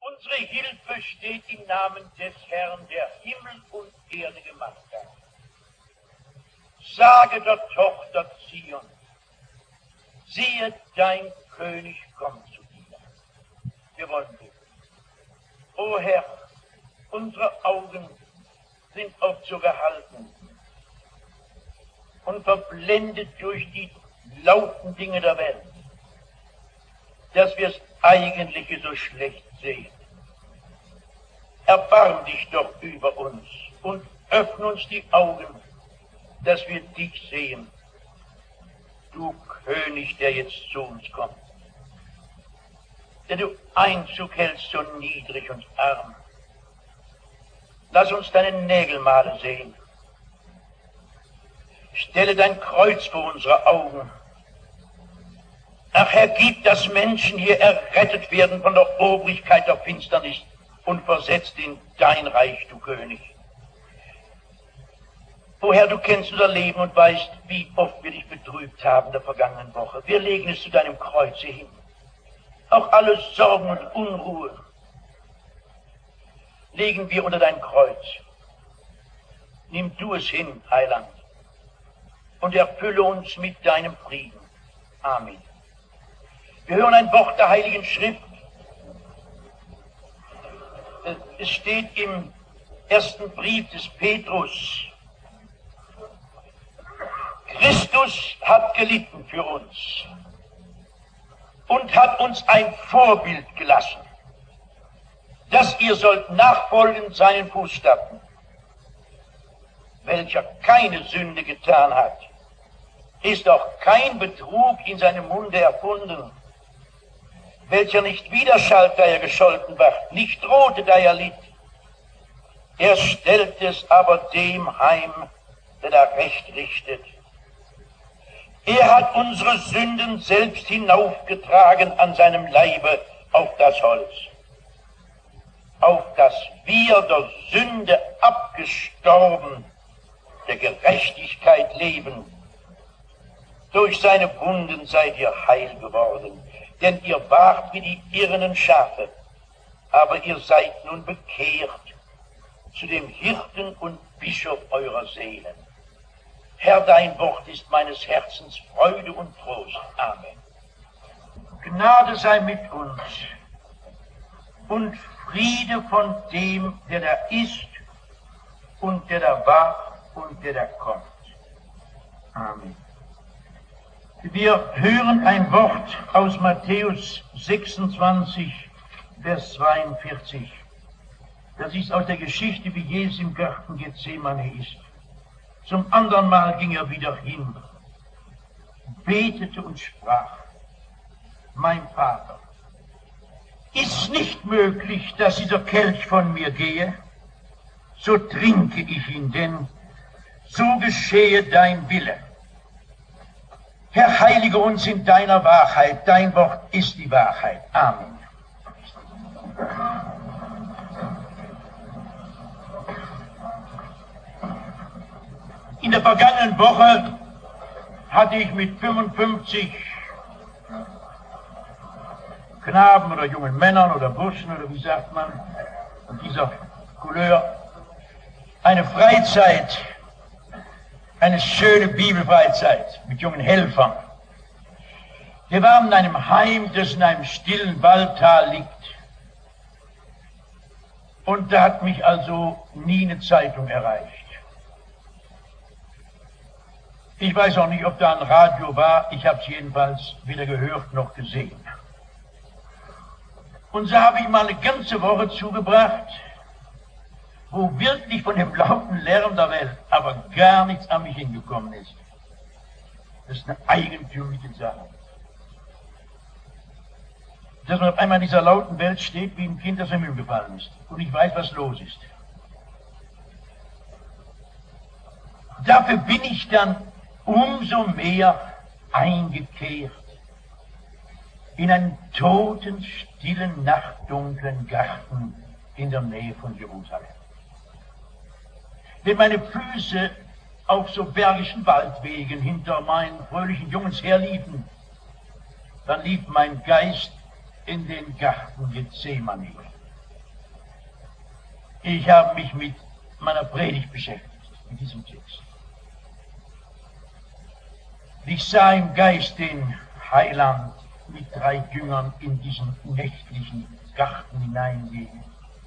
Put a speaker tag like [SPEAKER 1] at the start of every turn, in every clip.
[SPEAKER 1] Unsere Hilfe steht im Namen des Herrn, der Himmel und Erde gemacht hat. Sage der Tochter Zion, siehe, dein König kommt zu dir. Wir wollen beten. O Herr, unsere Augen sind oft so gehalten und verblendet durch die lauten Dinge der Welt, dass wir das Eigentliche so schlecht sehen. Erbarm dich doch über uns und öffne uns die Augen, dass wir dich sehen, du König, der jetzt zu uns kommt, der du Einzug hältst so niedrig und arm. Lass uns deine Nägelmale sehen. Stelle dein Kreuz vor unsere Augen. Ach Herr, gib, dass Menschen hier errettet werden von der Obrigkeit der Finsternis und versetzt in dein Reich, du König. O Herr, du kennst unser Leben und weißt, wie oft wir dich betrübt haben in der vergangenen Woche. Wir legen es zu deinem Kreuze hin. Auch alle Sorgen und Unruhe legen wir unter dein Kreuz. Nimm du es hin, Heiland, und erfülle uns mit deinem Frieden. Amen. Wir hören ein Wort der Heiligen Schrift. Es steht im ersten Brief des Petrus. Christus hat gelitten für uns und hat uns ein Vorbild gelassen, dass ihr sollt nachfolgen seinen Fußstapfen, welcher keine Sünde getan hat, ist auch kein Betrug in seinem Munde erfunden, welcher nicht widerschallt, da er gescholten ward, nicht drohte, da er litt. Er stellt es aber dem heim, der da Recht richtet. Er hat unsere Sünden selbst hinaufgetragen an seinem Leibe auf das Holz, auf das wir der Sünde abgestorben, der Gerechtigkeit leben. Durch seine Wunden seid ihr heil geworden, denn ihr wart wie die irrenden Schafe, aber ihr seid nun bekehrt zu dem Hirten und Bischof eurer Seelen. Herr, dein Wort ist meines Herzens Freude und Trost. Amen. Gnade sei mit uns und Friede von dem, der da ist und der da war und der da kommt. Amen. Wir hören ein Wort aus Matthäus 26, Vers 42. Das ist aus der Geschichte, wie Jesus im Garten Gethsemane ist. Zum anderen Mal ging er wieder hin, betete und sprach: Mein Vater, ist nicht möglich, dass dieser Kelch von mir gehe? So trinke ich ihn, denn so geschehe dein Wille. Herr, heilige uns in deiner Wahrheit, dein Wort ist die Wahrheit. Amen. In der vergangenen Woche hatte ich mit 55 Knaben oder jungen Männern oder Burschen oder wie sagt man, von dieser Couleur, eine Freizeit, eine schöne Bibelfreizeit mit jungen Helfern. Wir waren in einem Heim, das in einem stillen Waldtal liegt. Und da hat mich also nie eine Zeitung erreicht. Ich weiß auch nicht, ob da ein Radio war. Ich habe es jedenfalls weder gehört noch gesehen. Und so habe ich mal eine ganze Woche zugebracht, wo wirklich von dem lauten Lärm der Welt aber gar nichts an mich hingekommen ist. Das ist eine eigentümliche Sache. Dass man auf einmal in dieser lauten Welt steht, wie ein Kind, das im Himmel gefallen ist und ich weiß, was los ist. Dafür bin ich dann umso mehr eingekehrt in einen toten, stillen, nachtdunklen Garten in der Nähe von Jerusalem. Wenn meine Füße auf so bergischen Waldwegen hinter meinen fröhlichen Jungs herliefen, dann lief mein Geist in den Garten Gethsemane. Ich habe mich mit meiner Predigt beschäftigt, mit diesem Text. Ich sah im Geist den Heiland mit 3 Jüngern in diesen nächtlichen Garten hineingehen.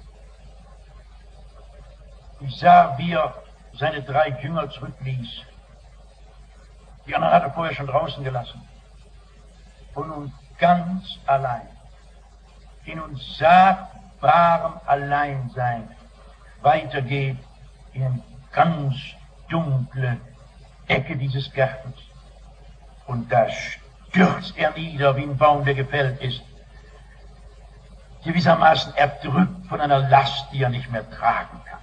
[SPEAKER 1] Ich sah, wie er seine 3 Jünger zurückließ. Die anderen hat er vorher schon draußen gelassen. Und nun ganz allein, in unsagbarem Alleinsein, weitergeht in eine ganz dunkle Ecke dieses Gartens. Und da stürzt er nieder wie ein Baum, der gefällt ist, gewissermaßen erdrückt von einer Last, die er nicht mehr tragen kann.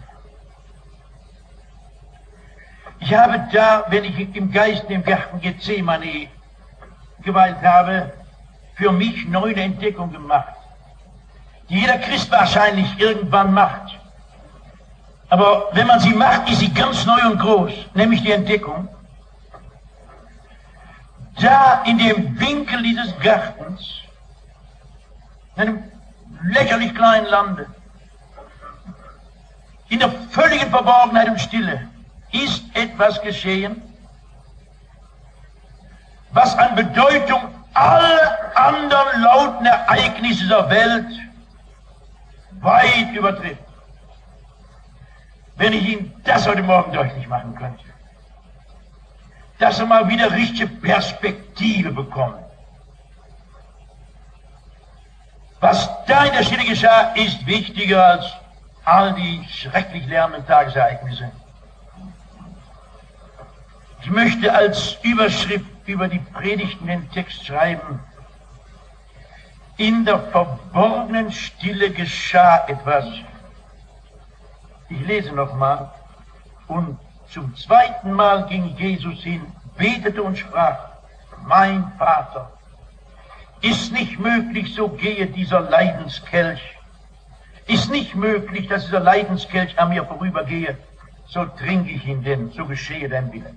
[SPEAKER 1] Ich habe da, wenn ich im Geist im Garten Gethsemane geweilt habe, für mich 9 Entdeckungen gemacht, die jeder Christ wahrscheinlich irgendwann macht. Aber wenn man sie macht, ist sie ganz neu und groß, nämlich die Entdeckung. Da in dem Winkel dieses Gartens, in einem lächerlich kleinen Lande, in der völligen Verborgenheit und Stille, ist etwas geschehen, was an Bedeutung alle anderen lauten Ereignisse der Welt weit übertrifft. Wenn ich Ihnen das heute Morgen deutlich machen könnte, dass er mal wieder richtige Perspektive bekommt. Was da in der Stille geschah, ist wichtiger als all die schrecklich lärmenden Tagesereignisse. Ich möchte als Überschrift über die Predigten den Text schreiben: In der verborgenen Stille geschah etwas. Ich lese nochmal. Und zum 2. Mal ging Jesus hin, betete und sprach: Mein Vater, ist nicht möglich, so gehe dieser Leidenskelch. Ist nicht möglich, dass dieser Leidenskelch an mir vorübergehe, so trinke ich ihn denn, so geschehe dein Wille.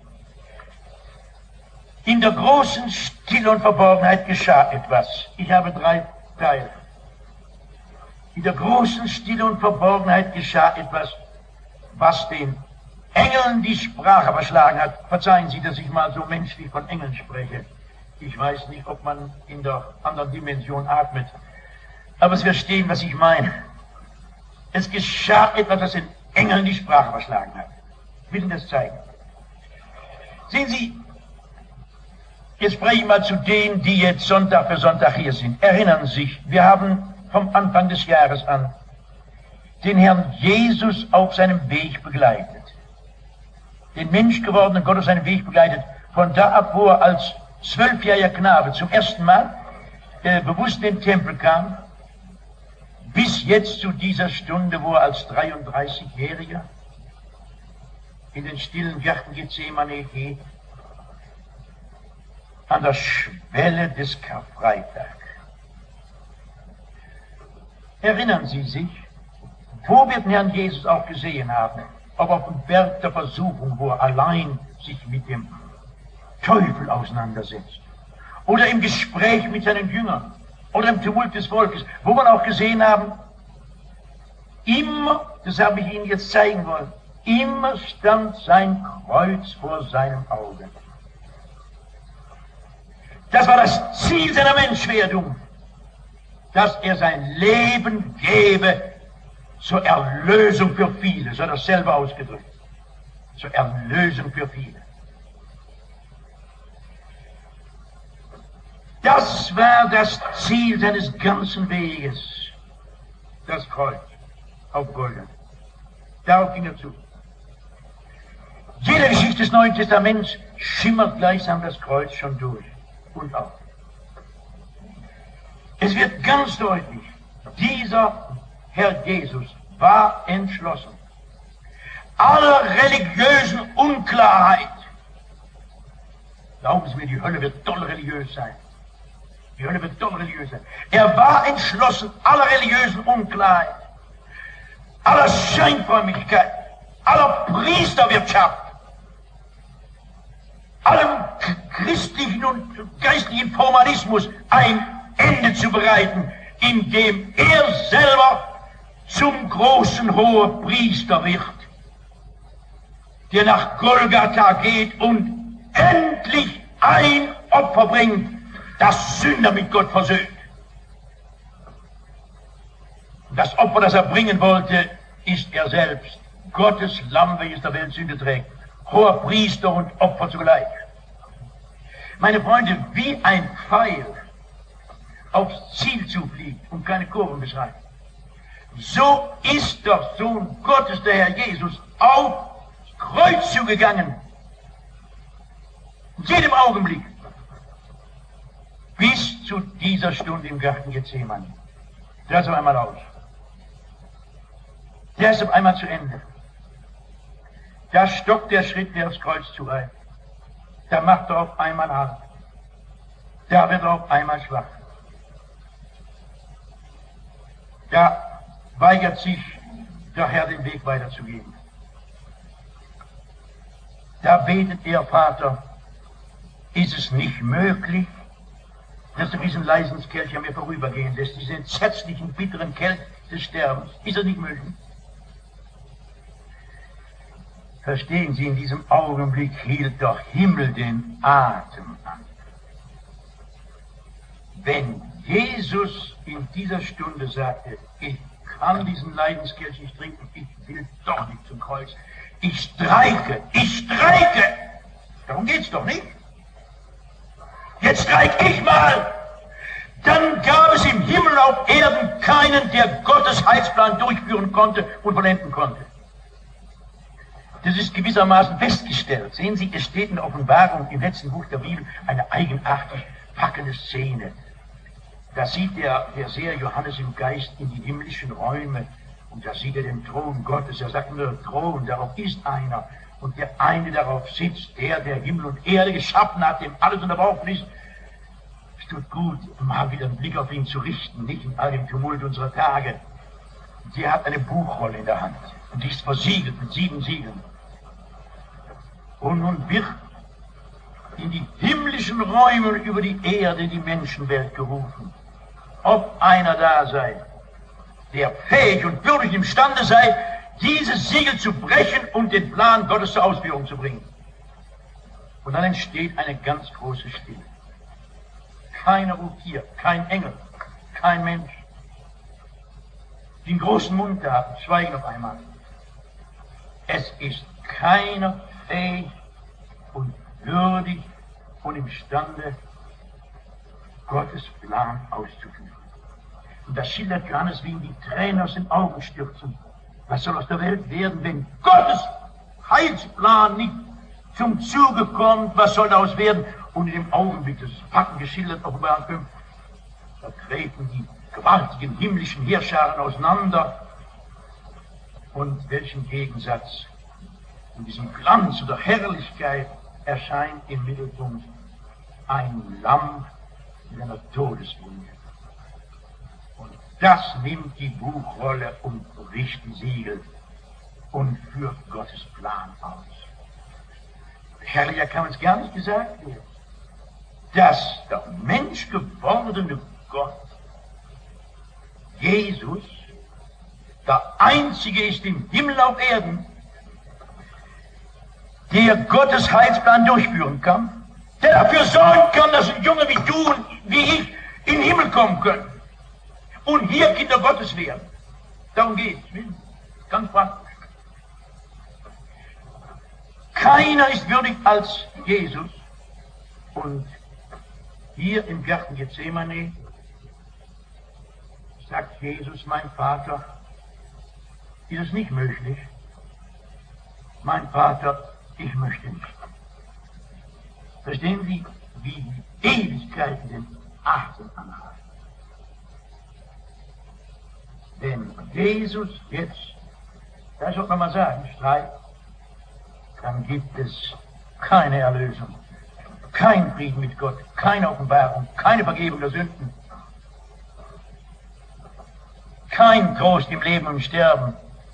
[SPEAKER 1] In der großen Stille und Verborgenheit geschah etwas. Ich habe 3 Teile. In der großen Stille und Verborgenheit geschah etwas, was den Engeln die Sprache verschlagen hat. Verzeihen Sie, dass ich mal so menschlich von Engeln spreche. Ich weiß nicht, ob man in der anderen Dimension atmet. Aber Sie verstehen, was ich meine. Es geschah etwas, das den Engeln die Sprache verschlagen hat. Ich will Ihnen das zeigen. Sehen Sie, jetzt spreche ich mal zu denen, die jetzt Sonntag für Sonntag hier sind. Erinnern Sie sich, wir haben vom Anfang des Jahres an den Herrn Jesus auf seinem Weg begleitet. Den menschgewordenen Gott auf seinem Weg begleitet. Von da ab, wo er als 12-jähriger Knabe zum ersten Mal bewusst in den Tempel kam, bis jetzt zu dieser Stunde, wo er als 33-Jähriger in den stillen Garten Gethsemane geht, an der Schwelle des Karfreitag. Erinnern Sie sich, wo wir den Herrn Jesus auch gesehen haben, ob auf dem Berg der Versuchung, wo er allein sich mit dem Teufel auseinandersetzt, oder im Gespräch mit seinen Jüngern, oder im Tumult des Volkes, wo wir auch gesehen haben, immer, das habe ich Ihnen jetzt zeigen wollen, immer stand sein Kreuz vor seinem Auge. Das war das Ziel seiner Menschwerdung, dass er sein Leben gebe zur Erlösung für viele, so hat er selber ausgedrückt, zur Erlösung für viele. Das war das Ziel seines ganzen Weges, das Kreuz auf Golgatha. Darauf ging er zu. Jede Geschichte des Neuen Testaments schimmert gleichsam das Kreuz schon durch und auf. Es wird ganz deutlich, dieser Herr Jesus war entschlossen, aller religiösen Unklarheit. Glauben Sie mir, die Hölle wird doll religiös sein. Die Hölle wird doll religiös sein. Er war entschlossen, aller religiösen Unklarheit, aller Scheinfrömmigkeit, aller Priesterwirtschaft, allem christlichen und geistlichen Formalismus ein Ende zu bereiten, indem er selber zum großen Hohepriester wird, der nach Golgatha geht und endlich ein Opfer bringt, das Sünder mit Gott versöhnt. Das Opfer, das er bringen wollte, ist er selbst, Gottes Lamm, welches der Welt Sünde trägt, hoher Priester und Opfer zugleich. Meine Freunde, wie ein Pfeil aufs Ziel zufliegt und keine Kurven beschreibt, so ist der Sohn Gottes, der Herr Jesus, aufs Kreuz zugegangen. In jedem Augenblick. Bis zu dieser Stunde im Garten Gethsemane. Der ist auf einmal aus. Der ist auf einmal zu Ende. Da stockt der Schritt, der aufs Kreuz zureibt. Da macht er auf einmal Halt. Da wird er auf einmal schwach. Da weigert sich der Herr, den Weg weiterzugehen. Da betet er, Vater, ist es nicht möglich, dass du diesen Leidenskelch an mir vorübergehen lässt, diesen entsetzlichen, bitteren Kelch des Sterbens? Ist das nicht möglich? Verstehen Sie, in diesem Augenblick hielt der Himmel den Atem an. Wenn Jesus in dieser Stunde sagte, ich kann diesen Leidenskelch nicht trinken, ich will doch nicht zum Kreuz, ich streike, darum geht's doch nicht. Jetzt streik ich mal. Dann gab es im Himmel auf Erden keinen, der Gottes Heilsplan durchführen konnte und vollenden konnte. Das ist gewissermaßen festgestellt. Sehen Sie, es steht in der Offenbarung im letzten Buch der Bibel eine eigenartig packende Szene. Da sieht der Seher Johannes im Geist in die himmlischen Räume und da sieht er den Thron Gottes. Er sagt nur Thron, darauf ist einer und der eine darauf sitzt, der Himmel und Erde geschaffen hat, dem alles unterworfen ist. Es tut gut, mal wieder einen Blick auf ihn zu richten, nicht in all dem Tumult unserer Tage. Der hat eine Buchrolle in der Hand und die ist versiegelt mit 7 Siegeln. Und nun wird in die himmlischen Räume und über die Erde die Menschenwelt gerufen. Ob einer da sei, der fähig und würdig imstande sei, dieses Siegel zu brechen und den Plan Gottes zur Ausführung zu bringen. Und dann entsteht eine ganz große Stille. Keiner ruft hier, kein Engel, kein Mensch. Die einen großen Mund haben, schweigen auf einmal. Es ist keiner fähig und würdig und imstande, Gottes Plan auszuführen. Und das schildert Johannes, wie ihm die Tränen aus den Augen stürzen. Was soll aus der Welt werden, wenn Gottes Heilsplan nicht zum Zuge kommt? Was soll daraus werden? Und in dem Augenblick, das ist packend geschildert, Offenbarung 5, da treten die gewaltigen himmlischen Heerscharen auseinander. Und welchen Gegensatz in diesem Glanz oder Herrlichkeit erscheint im Mittelpunkt ein Lamm mit einer Todeswunde. Und das nimmt die Buchrolle und bricht die Siegel und führt Gottes Plan aus. Herrlicher kann uns gar nicht gesagt werden, dass der menschgewordene Gott, Jesus, der Einzige ist im Himmel auf Erden, der Gottes Heilsplan durchführen kann, der dafür sorgen kann, dass ein Junge wie du und wie ich in den Himmel kommen können und hier Kinder Gottes werden. Darum geht es. Ganz praktisch. Keiner ist würdig als Jesus. Und hier im Garten Gethsemane sagt Jesus, mein Vater, ist es nicht möglich? Mein Vater, ich möchte nicht. Verstehen Sie, wie die Ewigkeit den Atem anhalten? Wenn Jesus jetzt, das sollte man mal sagen, streikt, dann gibt es keine Erlösung, kein Frieden mit Gott, keine Offenbarung, keine Vergebung der Sünden, kein Trost im Leben und im Sterben.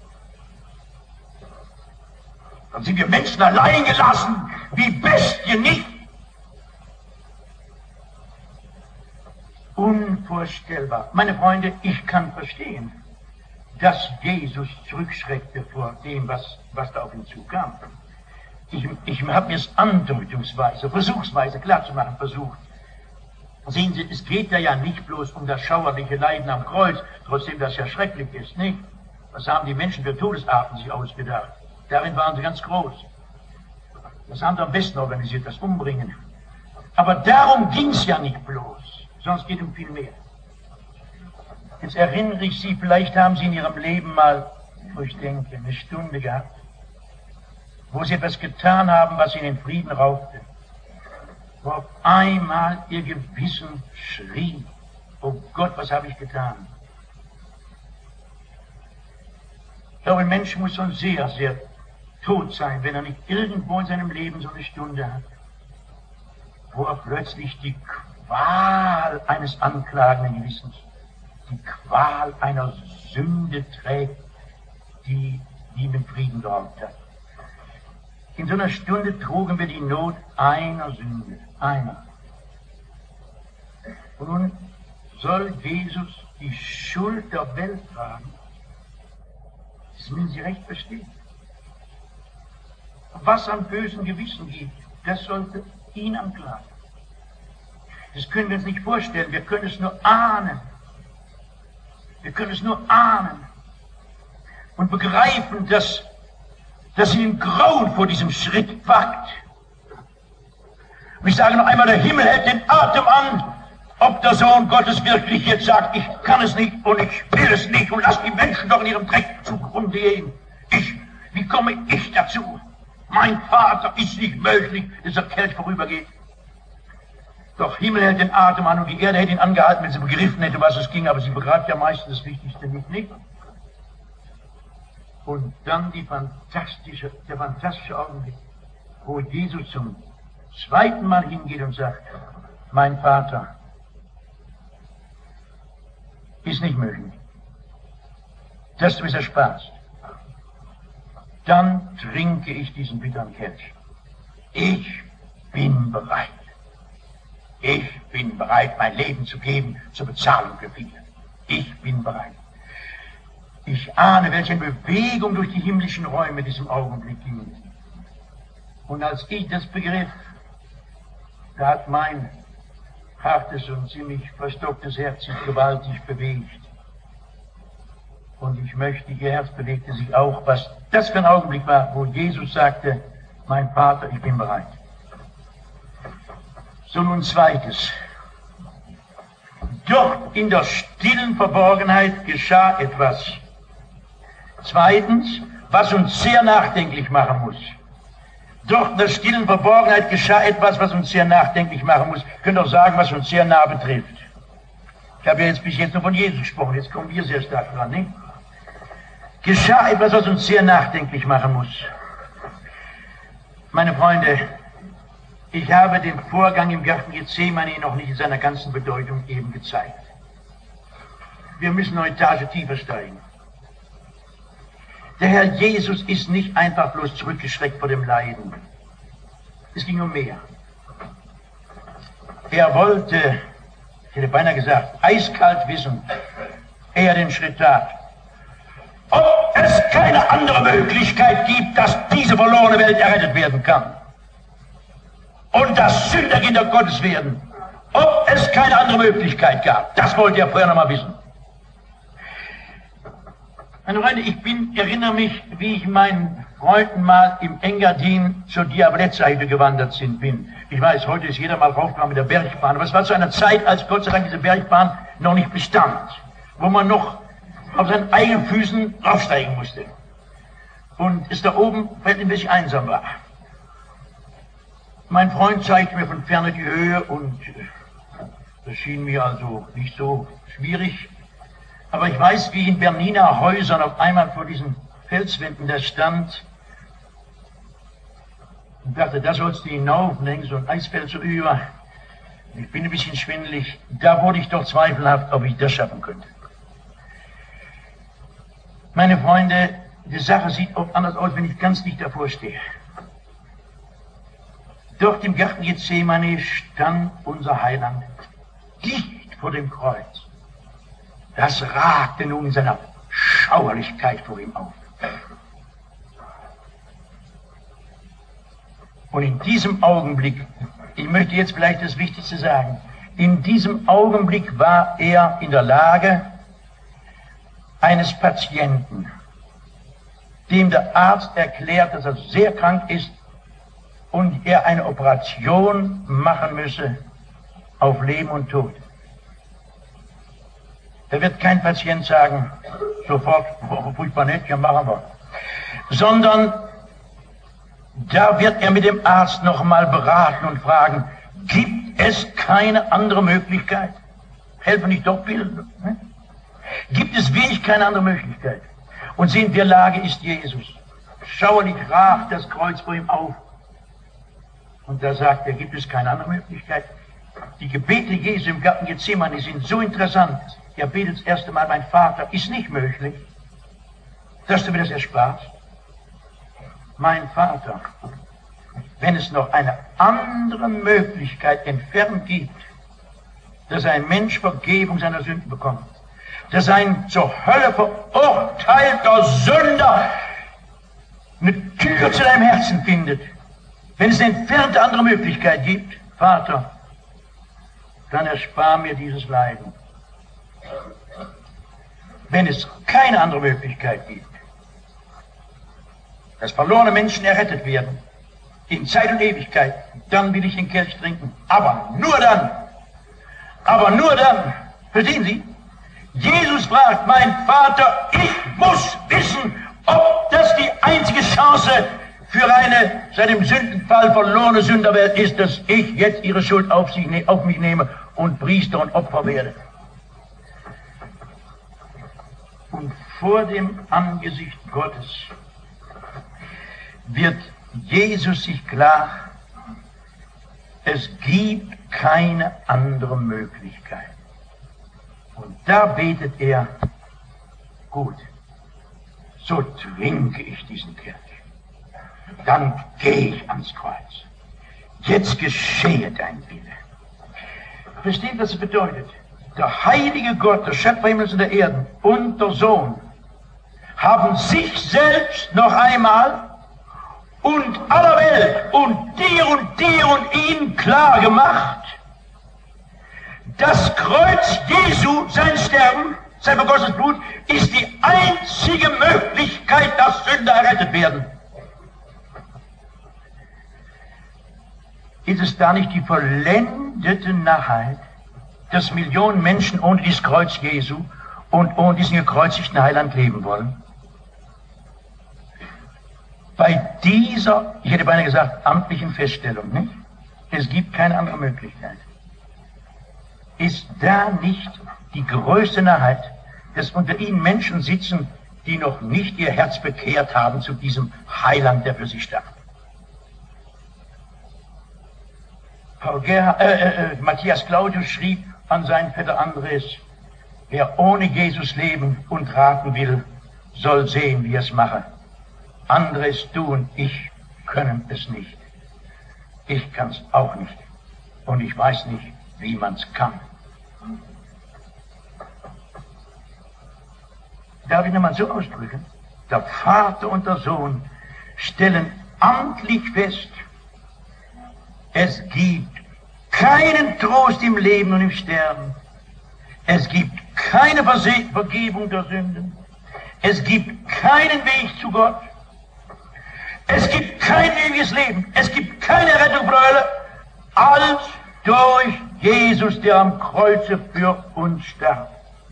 [SPEAKER 1] Dann sind wir Menschen allein gelassen, wie Bestien, nicht? Unvorstellbar. Meine Freunde, ich kann verstehen, dass Jesus zurückschreckte vor dem, was da auf ihn zukam. Ich habe mir es andeutungsweise, versuchsweise klarzumachen versucht. Sehen Sie, es geht ja nicht bloß um das schauerliche Leiden am Kreuz, trotzdem das ja schrecklich ist, nicht? Was haben die Menschen für Todesarten sich ausgedacht? Darin waren sie ganz groß. Das haben sie am besten organisiert, das Umbringen. Aber darum ging es ja nicht bloß, sonst geht es um viel mehr. Jetzt erinnere ich Sie, vielleicht haben Sie in Ihrem Leben mal, wo ich denke, eine Stunde gehabt, wo Sie etwas getan haben, was Ihnen den Frieden raubte. Wo auf einmal Ihr Gewissen schrie, oh Gott, was habe ich getan? Ich glaube, ein Mensch muss schon sehr, sehr tot sein, wenn er nicht irgendwo in seinem Leben so eine Stunde hat, wo er plötzlich die Qual eines anklagenden Gewissens, die Qual einer Sünde trägt, die ihm den Frieden geraubt hat. In so einer Stunde trugen wir die Not einer Sünde, einer. Und nun soll Jesus die Schuld der Welt tragen. Das müssen Sie recht verstehen. Was am bösen Gewissen gibt, das sollte ihn anklagen. Das können wir uns nicht vorstellen, wir können es nur ahnen. Wir können es nur ahnen und begreifen, dass ihnen Grauen vor diesem Schritt wagt. Und ich sage noch einmal, der Himmel hält den Atem an, ob der Sohn Gottes wirklich jetzt sagt, ich kann es nicht und ich will es nicht und lass die Menschen doch in ihrem Dreck zugrunde gehen. Wie komme ich dazu? Mein Vater ist nicht möglich, dass der Kelch vorübergeht. Doch Himmel hält den Atem an und die Erde hätte ihn angehalten, wenn sie begriffen hätte, was es ging, aber sie begreift ja meistens das Wichtigste nicht. Und dann der fantastische Augenblick, wo Jesus zum zweiten Mal hingeht und sagt, mein Vater ist nicht möglich, dass du es ersparst. Dann trinke ich diesen bitteren Kelch. Ich bin bereit. Ich bin bereit, mein Leben zu geben zur Bezahlung für viele. Ich bin bereit. Ich ahne, welche Bewegung durch die himmlischen Räume in diesem Augenblick ging. Und als ich das begriff, da hat mein hartes und ziemlich verstocktes Herz sich gewaltig bewegt. Und ich möchte, Ihr Herz bewegte sich auch, was das für ein Augenblick war, wo Jesus sagte, mein Vater, ich bin bereit. So nun zweites. Dort in der stillen Verborgenheit geschah etwas. Zweitens, was uns sehr nachdenklich machen muss. Dort in der stillen Verborgenheit geschah etwas, was uns sehr nachdenklich machen muss. Ich könnte auch sagen, was uns sehr nah betrifft. Ich habe ja jetzt bis jetzt nur von Jesus gesprochen, jetzt kommen wir sehr stark dran, nicht? Geschah etwas, was uns sehr nachdenklich machen muss. Meine Freunde, ich habe den Vorgang im Garten Gethsemane noch nicht in seiner ganzen Bedeutung eben gezeigt. Wir müssen eine Etage tiefer steigen. Der Herr Jesus ist nicht einfach bloß zurückgeschreckt vor dem Leiden. Es ging um mehr. Er wollte, ich hätte beinahe gesagt, eiskalt wissen, ehe er den Schritt tat, ob es keine andere Möglichkeit gibt, dass diese verlorene Welt errettet werden kann. Und dass Sünderkinder Gottes werden. Ob es keine andere Möglichkeit gab. Das wollte er vorher noch mal wissen. Meine Freunde, ich erinnere mich, wie ich meinen Freunden mal im Engadin zur Diablettseite gewandert bin. Ich weiß, heute ist jeder mal raufgefahren mit der Bergbahn, aber es war zu einer Zeit, als Gott sei Dank diese Bergbahn noch nicht bestand, wo man noch auf seinen eigenen Füßen raufsteigen musste. Und es da oben ein bisschen einsam war. Mein Freund zeigte mir von ferne die Höhe und das schien mir also nicht so schwierig. Aber ich weiß, wie in Berniner Häusern auf einmal vor diesen Felswänden da stand und dachte, da sollst du hinauf und hängt so ein Eisfeld so über. Ich bin ein bisschen schwindelig. Da wurde ich doch zweifelhaft, ob ich das schaffen könnte. Meine Freunde, die Sache sieht oft anders aus, wenn ich ganz dicht davor stehe. Dort im Garten Gethsemane stand unser Heiland, dicht vor dem Kreuz. Das ragte nun in seiner Schauerlichkeit vor ihm auf. Und in diesem Augenblick, ich möchte jetzt vielleicht das Wichtigste sagen, in diesem Augenblick war er in der Lage eines Patienten, dem der Arzt erklärt, dass er sehr krank ist und er eine Operation machen müsse auf Leben und Tod. Da wird kein Patient sagen, sofort, oh, furchtbar nett, ja machen wir. Sondern da wird er mit dem Arzt noch mal beraten und fragen, gibt es keine andere Möglichkeit? Helfen nicht doch bitte? Ne? Gibt es wirklich keine andere Möglichkeit? Und sehen, in der Lage ist Jesus. Schauerlich ragt das Kreuz vor ihm auf. Und da sagt er, gibt es keine andere Möglichkeit? Die Gebete Jesu im Garten Gethsemane sind so interessant. Er betet das erste Mal, mein Vater, ist nicht möglich, dass du mir das ersparst. Mein Vater, wenn es noch eine andere Möglichkeit entfernt gibt, dass ein Mensch Vergebung seiner Sünden bekommt, dass ein zur Hölle verurteilter Sünder eine Tür zu deinem Herzen findet, wenn es eine entfernte andere Möglichkeit gibt, Vater, dann erspar mir dieses Leiden. Wenn es keine andere Möglichkeit gibt, dass verlorene Menschen errettet werden, in Zeit und Ewigkeit, dann will ich den Kelch trinken. Aber nur dann, verstehen Sie? Jesus fragt, mein Vater, ich muss wissen, ob das die einzige Chance für eine seit dem Sündenfall verlorene Sünderwelt ist, dass ich jetzt ihre Schuld auf mich nehme und Priester und Opfer werde. Und vor dem Angesicht Gottes wird Jesus sich klar, es gibt keine andere Möglichkeit. Und da betet er, gut, so trinke ich diesen Kelch, dann gehe ich ans Kreuz. Jetzt geschehe dein Wille. Versteht, was es bedeutet? Der heilige Gott, der Schöpfer Himmels und der Erden und der Sohn haben sich selbst noch einmal und aller Welt und dir und ihnen klar gemacht, das Kreuz Jesu, sein Sterben, sein vergossenes Blut, ist die einzige Möglichkeit, dass Sünder errettet werden. Ist es da nicht die vollendete Narrheit, dass Millionen Menschen ohne dieses Kreuz Jesu und ohne diesen gekreuzigten Heiland leben wollen? Bei dieser, ich hätte beinahe gesagt, amtlichen Feststellung, nicht? Es gibt keine andere Möglichkeit. Ist da nicht die größte Narrheit, dass unter ihnen Menschen sitzen, die noch nicht ihr Herz bekehrt haben zu diesem Heiland, der für sie starb? Matthias Claudius schrieb an seinen Vetter Andres, wer ohne Jesus leben und raten will, soll sehen, wie er es mache. Andres, du und ich können es nicht. Ich kann es auch nicht. Und ich weiß nicht, wie man es kann. Darf ich nochmal so ausdrücken? Der Vater und der Sohn stellen amtlich fest, es gibt keinen Trost im Leben und im Sterben. Es gibt keine Vergebung der Sünden. Es gibt keinen Weg zu Gott. Es gibt kein ewiges Leben. Es gibt keine Rettung für alle, als durch Jesus, der am Kreuze für uns starb.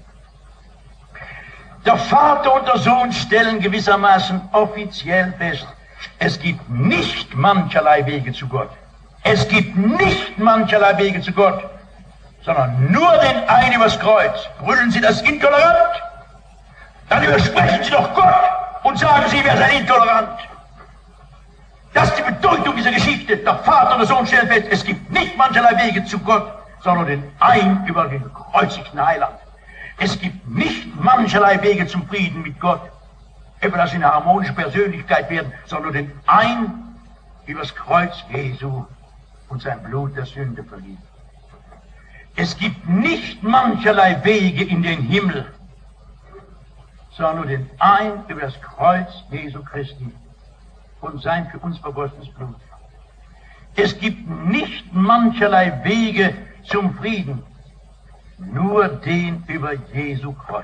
[SPEAKER 1] Der Vater und der Sohn stellen gewissermaßen offiziell fest, es gibt nicht mancherlei Wege zu Gott. Es gibt nicht mancherlei Wege zu Gott, sondern nur den einen übers Kreuz. Brüllen Sie das intolerant? Dann übersprechen Sie doch Gott und sagen Sie, wer sei intolerant. Das ist die Bedeutung dieser Geschichte. Der Vater und der Sohn stellen fest, es gibt nicht mancherlei Wege zu Gott, sondern den einen über den gekreuzigten Heiland. Es gibt nicht mancherlei Wege zum Frieden mit Gott, etwa dass Sie eine harmonische Persönlichkeit werden, sondern den einen übers Kreuz Jesu und sein Blut der Sünde vergibt. Es gibt nicht mancherlei Wege in den Himmel, sondern nur den ein über das Kreuz Jesu Christi und sein für uns vergossenes Blut. Es gibt nicht mancherlei Wege zum Frieden, nur den über Jesu Kreuz.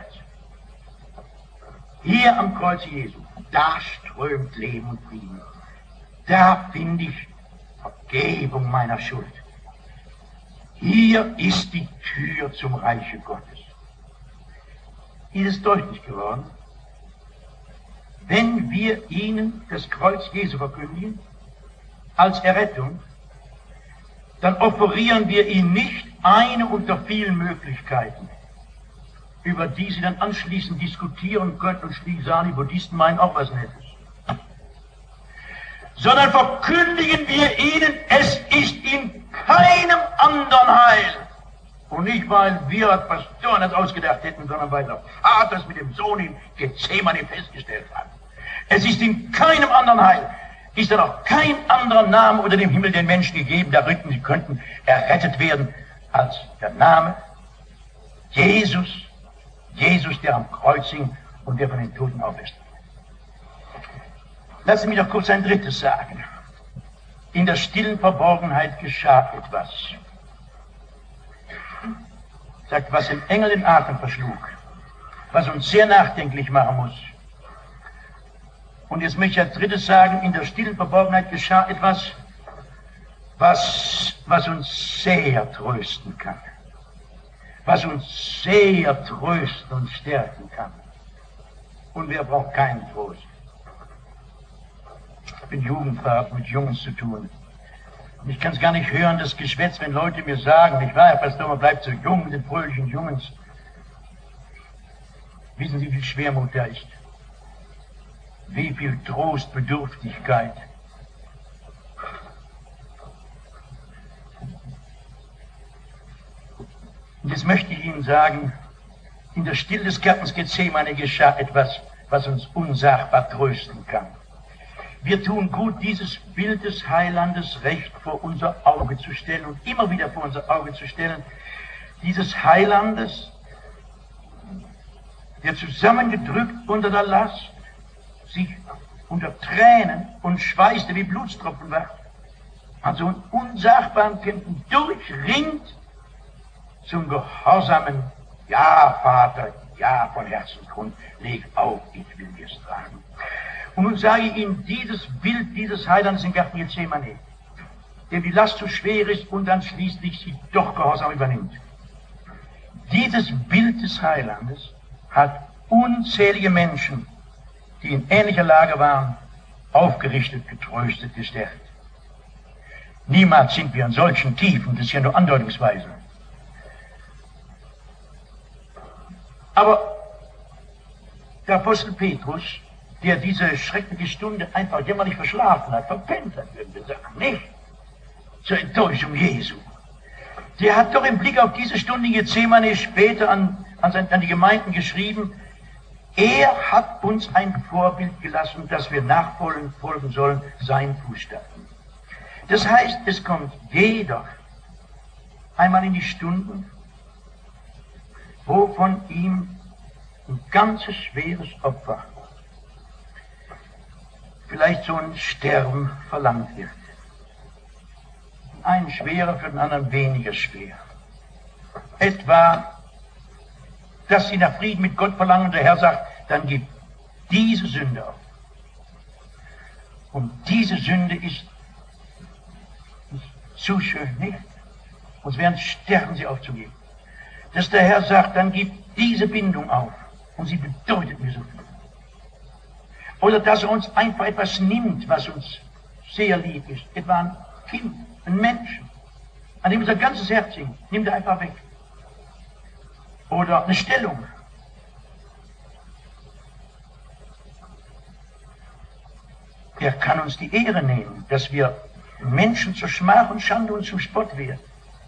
[SPEAKER 1] Hier am Kreuz Jesu, da strömt Leben und Frieden. Da finde ich Vergebung meiner Schuld. Hier ist die Tür zum Reiche Gottes. Ist es deutlich geworden? Wenn wir ihnen das Kreuz Jesu verkündigen, als Errettung, dann offerieren wir ihnen nicht eine unter vielen Möglichkeiten, über die sie dann anschließend diskutieren können und schließlich sagen, die Buddhisten meinen auch was Nettes. Sondern verkündigen wir ihnen, es ist in keinem anderen Heil. Und nicht, weil wir als Pastoren das ausgedacht hätten, sondern weil der Vater es mit dem Sohn in Gethsemane festgestellt hat. Es ist in keinem anderen Heil. Ist da noch kein anderer Name unter dem Himmel den Menschen gegeben, darin sie könnten errettet werden, als der Name Jesus, Jesus, der am Kreuz hing und der von den Toten auferstanden. Lassen Sie mich noch kurz ein drittes sagen. In der stillen Verborgenheit geschah etwas. Sagt, was dem Engel den Atem verschlug, was uns sehr nachdenklich machen muss. Und jetzt möchte ich als drittes sagen, in der stillen Verborgenheit geschah etwas, was uns sehr trösten kann. Was uns sehr trösten und stärken kann. Und wer braucht keinen Trost? Ich bin Jugendpfarrer, mit Jungs zu tun. Und ich kann es gar nicht hören, das Geschwätz, wenn Leute mir sagen, nicht wahr, Herr Pastor, man bleibt so jung mit den fröhlichen Jungens. Wissen Sie, wie viel Schwermut da ist? Wie viel Trostbedürftigkeit. Und jetzt möchte ich Ihnen sagen, in der Stille des Gartens Gethsemane geschah etwas, was uns unsagbar trösten kann. Wir tun gut, dieses Bild des Heilandes recht vor unser Auge zu stellen und immer wieder vor unser Auge zu stellen. Dieses Heilandes, der zusammengedrückt unter der Last, sich unter Tränen und Schweiß, der wie Blutstropfen war, an so einen unsagbaren Kämpfen durchringt zum gehorsamen Ja, Vater, ja, von Herzensgrund, leg auf, ich will dir's tragen. Und nun sage ich Ihnen, dieses Bild dieses Heilandes im Garten Gethsemane, dem die Last zu schwer ist und dann schließlich sie doch gehorsam übernimmt. Dieses Bild des Heilandes hat unzählige Menschen, die in ähnlicher Lage waren, aufgerichtet, getröstet, gestärkt. Niemals sind wir in solchen Tiefen, das ist ja nur andeutungsweise. Aber der Apostel Petrus, der diese schreckliche Stunde einfach jämmerlich verschlafen hat, verpennt hat, würden wir sagen, nicht? Zur Enttäuschung Jesu. Der hat doch im Blick auf diese Stunde in Gethsemane später an die Gemeinden geschrieben, er hat uns ein Vorbild gelassen, dass wir nachfolgen sollen, seinen Fußstapfen. Das heißt, es kommt jeder einmal in die Stunden, wo von ihm ein ganzes schweres Opfer, vielleicht so ein Sterben verlangt wird. Einen schwerer, für den anderen weniger schwer. Etwa, dass sie nach Frieden mit Gott verlangen, der Herr sagt, dann gib diese Sünde auf. Und diese Sünde ist zu schön, nicht? Sonst werden sterben, sie aufzugeben. Dass der Herr sagt, dann gib diese Bindung auf. Und sie bedeutet mir so viel. Oder dass er uns einfach etwas nimmt, was uns sehr lieb ist. Etwa ein Kind, ein Menschen, an dem unser ganzes Herz hängt, nimmt er einfach weg. Oder eine Stellung. Er kann uns die Ehre nehmen, dass wir Menschen zur Schmach und Schande und zum Spott werden.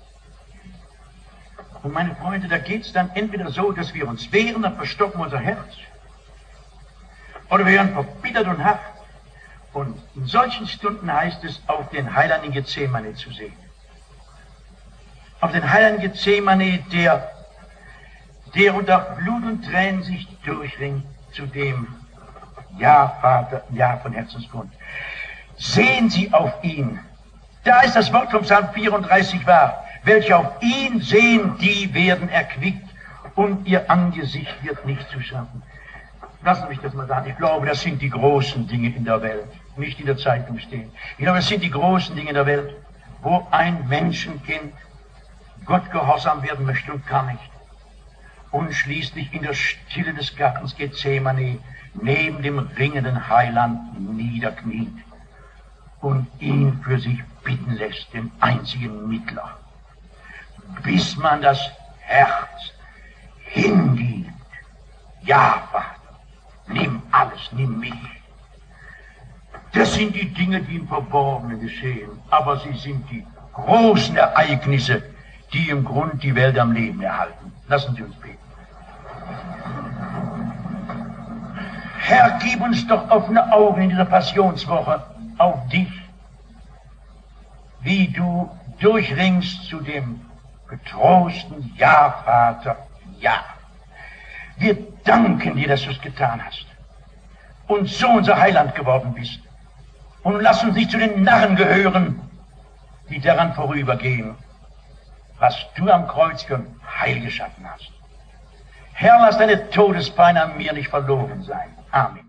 [SPEAKER 1] Und meine Freunde, da geht es dann entweder so, dass wir uns wehren, dann verstocken wir unser Herz. Oder wir werden verbittert und hart. Und in solchen Stunden heißt es, auf den Heiland in Gethsemane zu sehen. Auf den Heiland in Gethsemane, der unter Blut und Tränen sich durchringt zu dem Ja, Vater, Ja von Herzensgrund. Sehen Sie auf ihn. Da ist das Wort vom Psalm 34 wahr. Welche auf ihn sehen, die werden erquickt und ihr Angesicht wird nicht zu schaffen. Lassen Sie mich das mal sagen. Ich glaube, das sind die großen Dinge in der Welt. Nicht in der Zeitung stehen. Ich glaube, das sind die großen Dinge in der Welt, wo ein Menschenkind Gott gehorsam werden möchte und kann nicht. Und schließlich in der Stille des Gartens Gethsemane neben dem ringenden Heiland niederkniet und ihn für sich bitten lässt, den einzigen Mittler, bis man das Herz hingibt. Ja, Vater, nimm alles, nimm mich. Das sind die Dinge, die im Verborgenen geschehen, aber sie sind die großen Ereignisse, die im Grund die Welt am Leben erhalten. Lassen Sie uns beten. Herr, gib uns doch offene Augen in dieser Passionswoche auf dich, wie du durchringst zu dem getrosten Ja, Vater, ja. Wir danken dir, dass du es getan hast und so unser Heiland geworden bist. Und lass uns nicht zu den Narren gehören, die daran vorübergehen, was du am Kreuz für ein Heil geschaffen hast. Herr, lass deine Todespein an mir nicht verloren sein. Amen.